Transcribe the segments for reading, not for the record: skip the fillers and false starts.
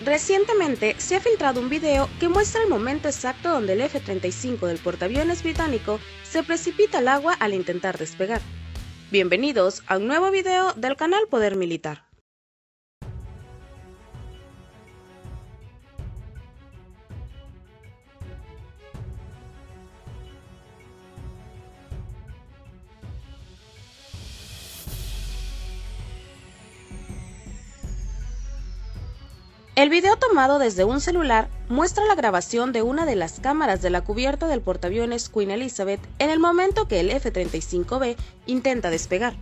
Recientemente se ha filtrado un video que muestra el momento exacto donde el F-35 del portaaviones británico se precipita al agua al intentar despegar. Bienvenidos a un nuevo video del canal Poder Militar. El video tomado desde un celular muestra la grabación de una de las cámaras de la cubierta del portaaviones Queen Elizabeth en el momento que el F-35B intenta despegar.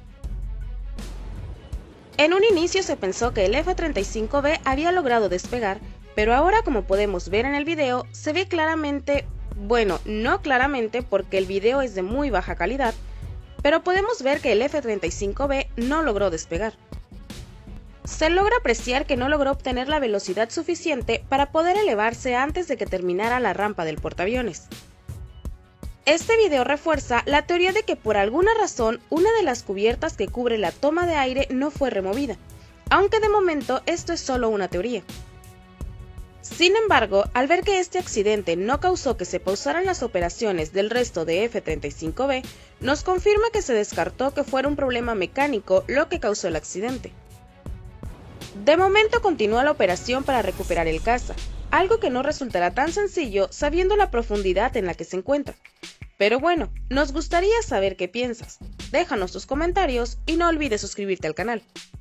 En un inicio se pensó que el F-35B había logrado despegar, pero ahora, como podemos ver en el video, se ve claramente, bueno, no claramente porque el video es de muy baja calidad, pero podemos ver que el F-35B no logró despegar. Se logra apreciar que no logró obtener la velocidad suficiente para poder elevarse antes de que terminara la rampa del portaaviones. Este video refuerza la teoría de que por alguna razón una de las cubiertas que cubre la toma de aire no fue removida, aunque de momento esto es solo una teoría. Sin embargo, al ver que este accidente no causó que se pausaran las operaciones del resto de F-35B, nos confirma que se descartó que fuera un problema mecánico lo que causó el accidente. De momento continúa la operación para recuperar el caza, algo que no resultará tan sencillo sabiendo la profundidad en la que se encuentra. Pero bueno, nos gustaría saber qué piensas. Déjanos tus comentarios y no olvides suscribirte al canal.